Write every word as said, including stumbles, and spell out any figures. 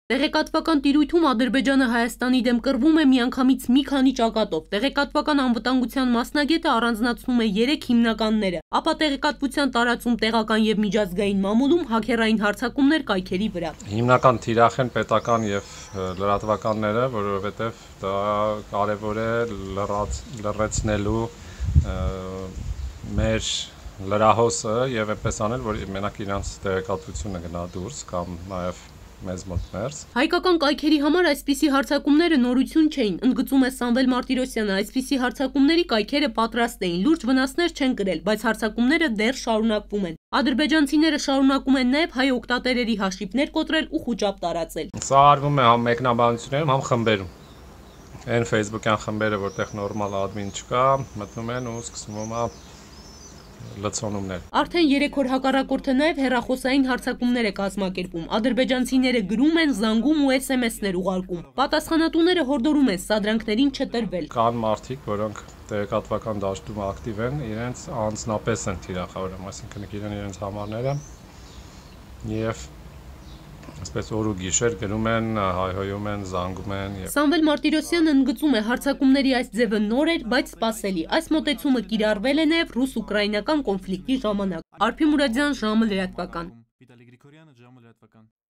Տեղեկատվական տիրույթում Ադրբեջանը Հայաստանի դեմ կռվում է միանգամից մի քանի ճակատով։ Տեղեկատվական անվտանգության մասնագետը առանձնացնում է երեք հիմնականները, ապա տեղեկատվության տարածում տեղական եւ միջազգային մամուլում հաքերային հարձակումներ կայքերի վրա։ Հիմնական թիրախ են պետական եւ լրատվականները, որովհետեւ դա կարեւոր է լրացնելու մեր լրահոսը եւ այնպես անել, որ մենակ իրանց տեղեկատվությունը գնա դուրս կամ նաեւ մեզ մոտ ներս։ Հայկական կայքերի համար այսպիսի հարձակումները նորություն չէին, ընդգծում է Սամվել Մարտիրոսյանը, այսպիսի հարձակումների կայքերը պատրաստ էին, լուրջ վնասներ չեն կրել, բայց հարձակումները դեռ շարունակվում են։ Ադրբեջանցիները շարունակում են նաև հայ օգտատերերի հաշիվներ կոտրել ու խուճապ տարածել։ Սա արվում է համ մեկնաբանություններում, համ խմբերում։ Այն Facebook-յան խմբերը, որտեղ նորմալ ադմին չկա, մտնում են ու սկսվում է լցոնումներ։ Արդեն երեք օր հակառակորդը նաև հեռախոսային հարձակումներ է կազմակերպում։ Ադրբեջանցիները գրում են, զանգում ու էս էմ էս-ներ ուղարկում։ Պատասխանատուները հորդորում են սադրանքներին չտրվել։ Կան մարդիկ, որոնք տեղեկատվական դաշտում ակտիվ են, իրենց անձնապես են թիրախավորում, այսինքն իրեն իրենց համարները եւ այսպես օր ու գիշեր գրում են, հայհոյում են, զանգում են եւ Սամվել Մարտիրոսյանը ընդգծում է, հարձակումների այս ձևը նոր էր, բայց սպասելի։ Այս մոտեցումը կիրառվել է նաև ռուս-ուկրաինական կոնֆլիկտի ժամանակ։ Արփի Մուրադյան, ժամը լրատվական։